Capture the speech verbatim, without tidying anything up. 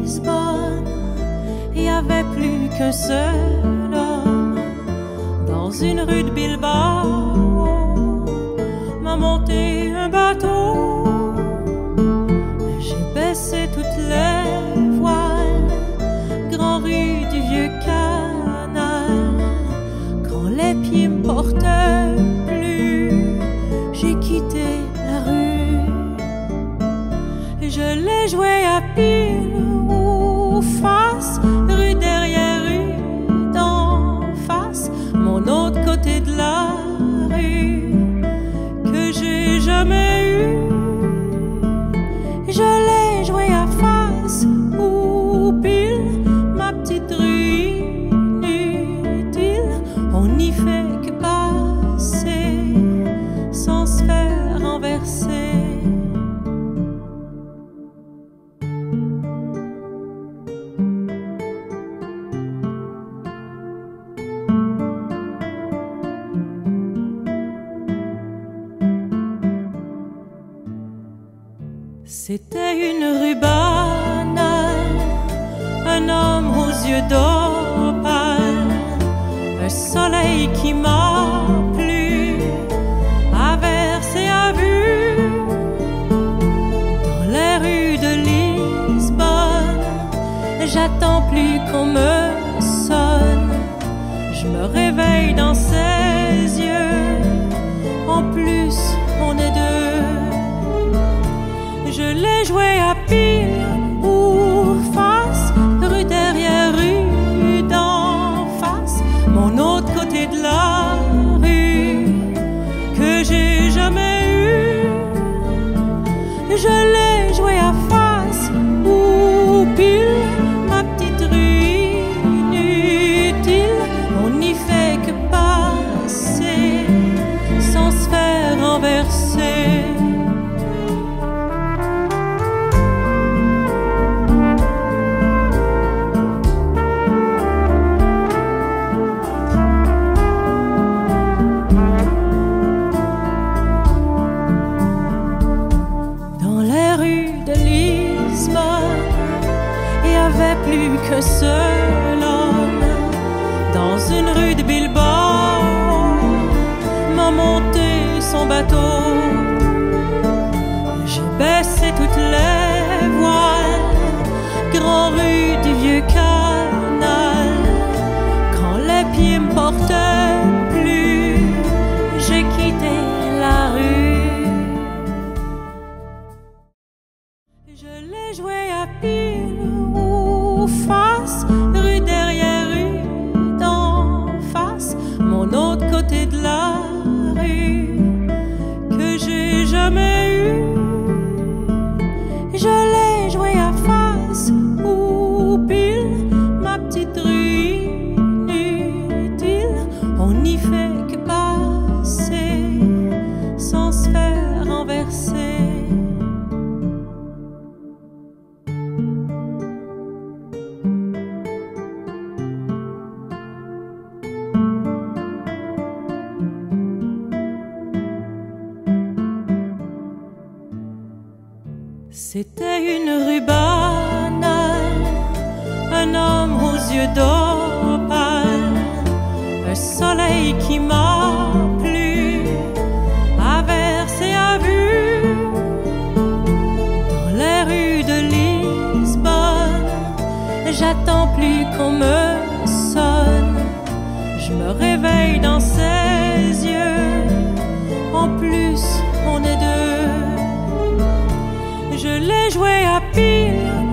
Lisbonne, il n'y avait plus qu'un seul homme dans une rue de Bilbao. M'a monté un bateau, j'ai baissé toutes les voiles, grand rue du vieux canal. Quand les pieds me portaient plus, j'ai quitté la rue. Je l'ai joué à pile ou face, rue derrière rue, d'en face, mon autre côté de la rue que j'ai jamais eu. Je l'ai joué à face ou pile, ma petite rue inutile. On n'y fait que passer sans se faire renverser. C'était une rue banale, un homme aux yeux d'opale, un soleil qui m'a plu, a versé à vue. Dans les rues de Lisbonne, j'attends plus qu'on me sonne. Je me réveille dans ses yeux, en plus on est deux. Je l'ai joué à pile ou face, rue derrière rue, d'en face, mon autre côté de la rue que j'ai jamais eu. Je l'ai joué à face ou pile, ma petite rue inutile. On n'y fait que passer sans se faire renverser. Plus qu'un seul homme dans une rue de Bilbao, m'a monté son bateau. J'ai baissé toutes les voiles, grand rue du vieux canal. Quand les pieds me portaient plus, j'ai quitté la rue. Je l'ai joué à pile face, rue derrière rue, d'en face, mon autre côté de la rue que j'ai jamais eu. Je l'ai joué à face ou pile, ma petite rue inutile. On n'y fait que passer sans se faire renverser. C'était une rue banale, un homme aux yeux d'opale, un soleil qui m'a plu, a versé à vue. Dans les rues de Lisbonne, j'attends plus qu'on me sonne. Je me réveille dans ses yeux, en plus on est deux. Je l'ai joué à pile